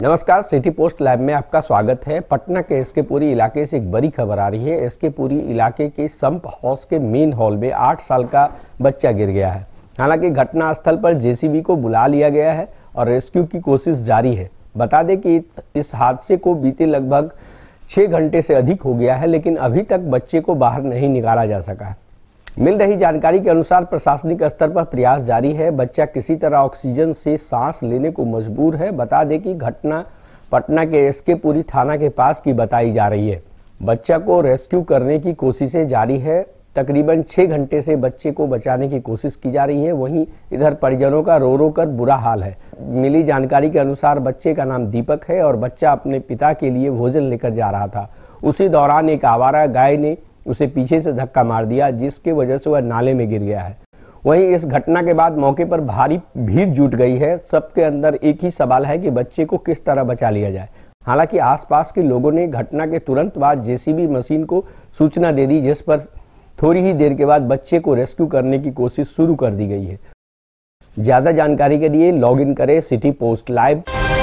नमस्कार, city post live में आपका स्वागत है। पटना के एसके पुरी इलाके से एक बड़ी खबर आ रही है। एसके पुरी इलाके के संप हाउस के मेन हॉल में 8 साल का बच्चा गिर गया है। हालांकि घटना स्थल पर जेसीबी को बुला लिया गया है और रेस्क्यू की कोशिश जारी है। बता दें कि इस हादसे को बीते लगभग 6 घंटे से अधिक हो गया है, लेकिन अभी तक बच्चे को बाहर नहीं निकाला जा सका है। मिल रही जानकारी के अनुसार प्रशासनिक स्तर पर प्रयास जारी है। बच्चा किसी तरह ऑक्सीजन से सांस लेने को मजबूर है। बता दें कि घटना पटना के एसके पुरी थाना के पास की बताई जा रही है। बच्चा को रेस्क्यू करने की कोशिशें जारी है। तकरीबन 6 घंटे से बच्चे को बचाने की कोशिश की जा रही है। वहीं इधर परिजनों का रो रो कर बुरा हाल है। मिली जानकारी के अनुसार बच्चे का नाम दीपक है और बच्चा अपने पिता के लिए भोजन लेकर जा रहा था। उसी दौरान एक आवारा गाय ने उसे पीछे से धक्का मार दिया, जिसके वजह से वह नाले में गिर गया है। वहीं इस घटना के बाद मौके पर भारी भीड़ जुट गई है। सबके अंदर एक ही सवाल है कि बच्चे को किस तरह बचा लिया जाए। हालांकि आसपास के लोगों ने घटना के तुरंत बाद जेसीबी मशीन को सूचना दे दी, जिस पर थोड़ी ही देर के बाद बच्चे को रेस्क्यू करने की कोशिश शुरू कर दी गई है। ज्यादा जानकारी के लिए लॉग इन करें सिटी पोस्ट लाइव।